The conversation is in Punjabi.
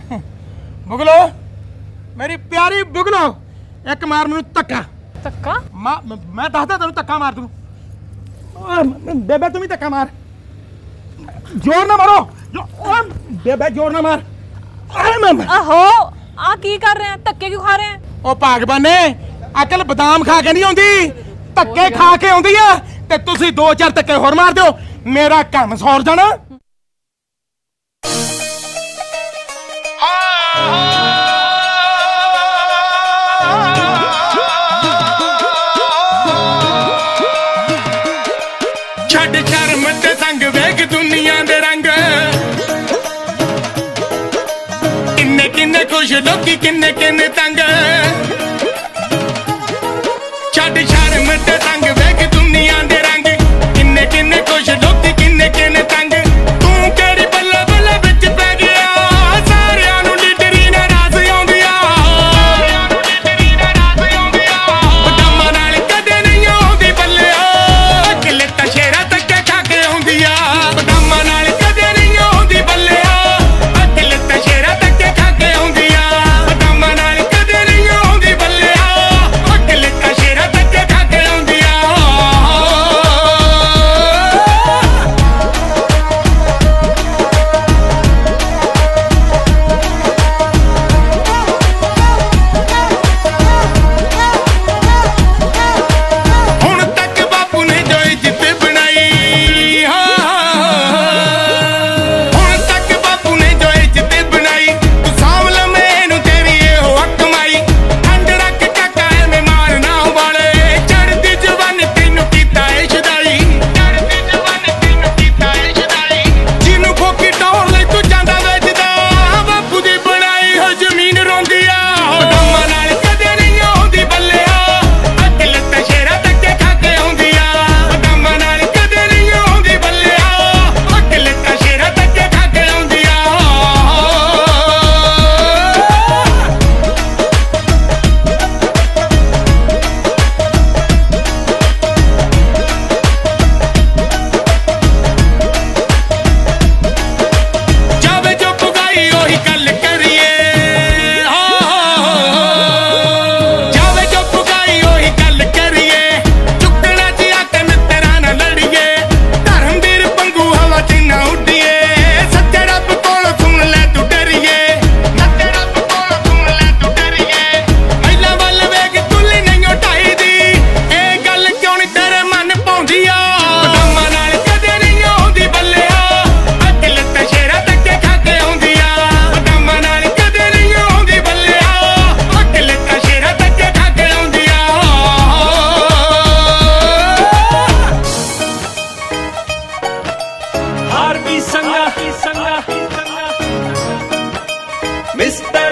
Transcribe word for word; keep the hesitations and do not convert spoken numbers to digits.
बुगलो मेरी प्यारी बुगलो एक मार मैनू धक्का धक्का मैं दसदा तेनू धक्का मार दूं बेबे तुम ही धक्का मार जोर ना मारो बेबे जोर ना मार आहो आ की कर रहे हैं धक्के क्यों खा रहे हैं ओ भागवाने अकल बादाम खा के नहीं आउंदी धक्के खा के आउंदी है ते तुसी दो चार धक्के होर मार दो मेरा काम सौर जाना छड़ शर्म ते संग वेख दुनिया दे रंग किन्ने किन्ने खुश लोकी किन्ने किन्ने तंग छड़ शर्म ते संग वेख दुनिया दे रंग किन्ने किन्ने खुश लोकी किन्ने किन्ने तंग तू केड़ी बल्ला बल्ला विच पै गया सारियां नू लीडरी नाराज आउंदिया लीडरी नाराज आउंदिया बदमां नाल कदे नहीं आउंदी बल्लिया किले ता शेरा धक्के खा के आउंदिया बदमां नाल कदे नहीं आउंदी बल्लिया किले ता शेरा धक्के खा के आउंदिया बदमां नाल कदे नहीं आउंदी बल्लिया किले ता शेरा धक्के खा के आउंदिया ਹੁਣ ਤੱਕ ਬਾਪੂ ਨੇ ਜੋ ਇੱਜ਼ਤ ਬਣਾਈ ਹੁਣ ਤੱਕ ਬਾਪੂ ਨੇ ਜੋ ਇੱਜ਼ਤ ਬਣਾਈ ਤੂੰ ਸਾਂਭ ਲੈ ਮੈਨੂੰ ਤੇਰੀ ਇਹੋ ਹੱਕ ਮਾਈ ਠੰਡ ਰੱਖ ਕਾਕਾ ਐਵੇਂ ਮਾਰਨਾ ਵਾਲੇ ਚੜ੍ਹਦੀ ਜਵਾਨੀ ਤੈਨੂੰ ਕੀਤਾ ਏ ਸ਼ਦਾਈ ਚੜ੍ਹਦੀ ਜਵਾਨੀ ਤੈਨੂੰ ਕੀਤਾ ਏ ਸ਼ਦਾਈ ਜਿਹਨੂੰ ਫੋਕੀ ਟੌਰ ਲਈ ਤੂੰ ਜਾਂਦਾ ਵੇਚਦਾ ਬਾਪੂ ਦੀ ਬਣਾਈ ਹੋ ਜ਼ਮੀਨ ਰੋਂਦੀ ਆ ਬਦਾਮਾਂ ਨਾਲ ਕਦੇ ਨਹੀਂ ਆਉਂਦੀ ਬੱਲਿਆ ਅੱਗੇ ਲੱਤਾਂ ਸ਼ੇਰਾ ਧੱਕੇ ਖਾ ਕੇ ਆਉਂਦੀ ਆ ਬਦਾਮਾਂ ਨਾਲ ਕਦੇ ਨਹੀਂ ਆਉਂਦੀ ਬੱਲਿਆ ਅੱਗੇ ਲੱਤਾਂ ਸ਼ੇਰਾ ਧੱਕੇ ਖਾ ਕੇ ਆਉਂਦੀ ਆ ਜਾਵੇ ਜੋ ਪੁਗਾਈ ਉਹੀ ਗੱਲ ਕਰੀਏ ਜਾਵੇ ਜੋ ਪੁਗਾਈ ਉਹੀ ਗੱਲ ਕਰੀਏ ਚੁੱਕਣਾ ਚ ਆ ਕੇ ਮਿੱਤਰਾਂ ਨਾਲ ਲੜੀਏ ਧਰਮਵੀਰ ਪੰਗੂ ਹਵਾ ਚ ਨਾ ਉੱਡੀਏ ਸੱਚੇ ਰੱਬ ਕੋਲ ਸੁਣ ਲੈ ਤੂੰ ਡਰੀਏ ਸੱਚੇ ਰੱਬ ਕੋਲ ਸੁਣ ਲੈ ਤੂੰ ਡਰੀਏ ਮਹਿਲਾ ਵੱਲ ਵੇਖ ਤੁੱਲੀ ਨਹੀਂ ਉਠਾਈ ਦੀ ਇਹ ਗੱਲ ਕਿਉਂ ਨਹੀਂ ਤੇਰੇ ਮਨ ਪਾਉਂਦੀ ਆ ਬਦਾਮਾਂ ਨਾਲ ਕਦੇ ਨਹੀਂ ਆਉਂਦੀ ਬੱਲਿਆ ਅੱਗੇ ਲੱਤਾਂ ਸ਼ੇਰਾ ਧੱਕੇ ਖਾ ਕੇ ਆਉਂਦੀ ਆ ਬਦਾਮਾਂ ਨਾਲ ਕਦੇ ਨਹੀਂ ਆਉਂਦੀ ਬੱਲਿਆ ਅੱਗੇ ਲੱਤਾਂ ਸ਼ੇਰਾ ਧੱਕੇ ਖਾ ਕੇ ਆਉਂਦੀ ਆ हार भी संगा संगा मिस्टर